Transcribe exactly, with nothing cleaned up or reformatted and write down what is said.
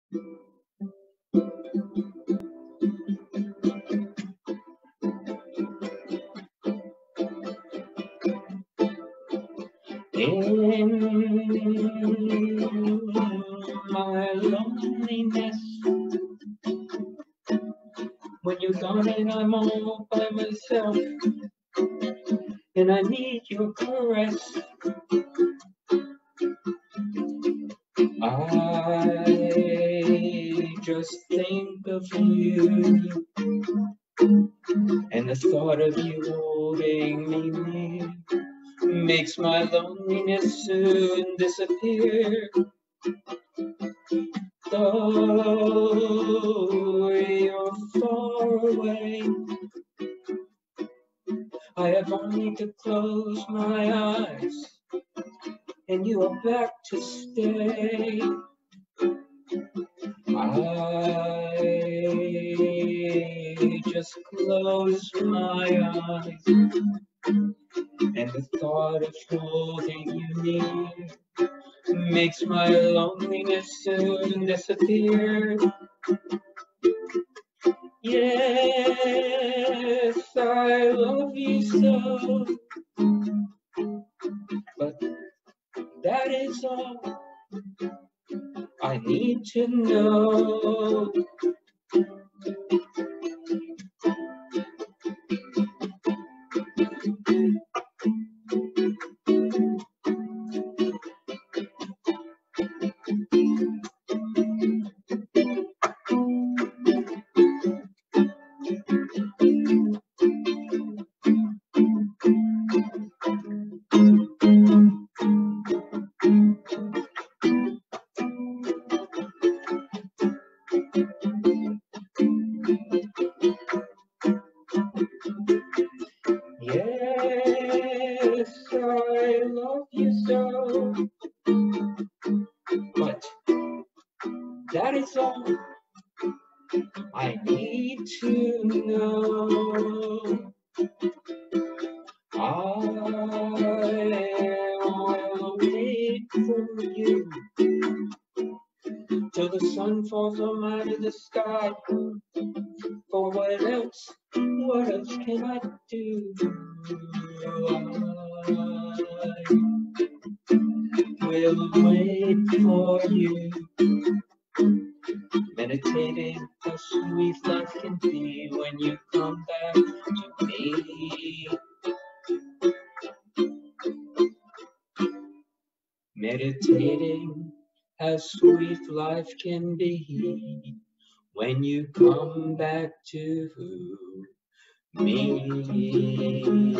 In my loneliness, when you're gone and I'm all by myself, and I need your caress, I just think of you, and the thought of you holding me near makes my loneliness soon disappear. Though you're far away, I have only to close my eyes, and you are back to stay. I just close my eyes, and the thought of holding you near makes my loneliness soon disappear. Yes, I love you so, but that is all I need to know. Yes, I love you so, but that is all I need to know. I will wait for you till the sun falls on out of the sky. For what else, what else can I do? I will wait for you, meditating how sweet life can be when you come back to me. Meditating how sweet life can be when you come back to me.